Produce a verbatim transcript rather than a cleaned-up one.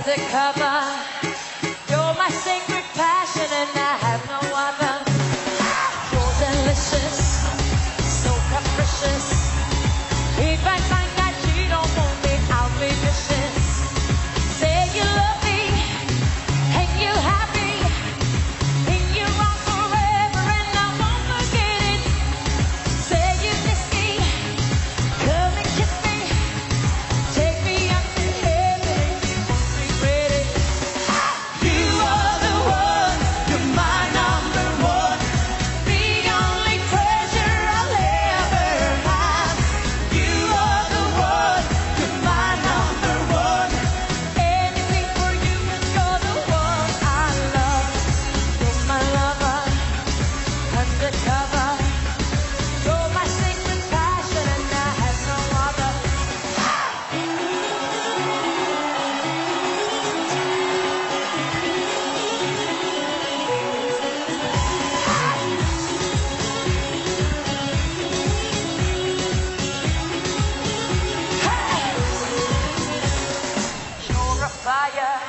undercover. You're my sacred passion and I have no other. You're delicious, so capricious. If I find that you don't want me, I'll be vicious. Say you love me, and you happy, and you're on forever and I won't forget it. Say you miss me, come and kiss me. Take me up to heaven and you won't regret it. You are the one, you're my number one, the only treasure I'll ever have. You are the one, you're my number one, anything for you 'cause you're the one I love. You're my lover, undercover. You're my sacred passion and I have no other. You're a fire,